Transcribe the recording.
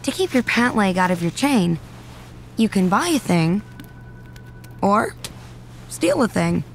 To keep your pant leg out of your chain, you can buy a thing or steal a thing.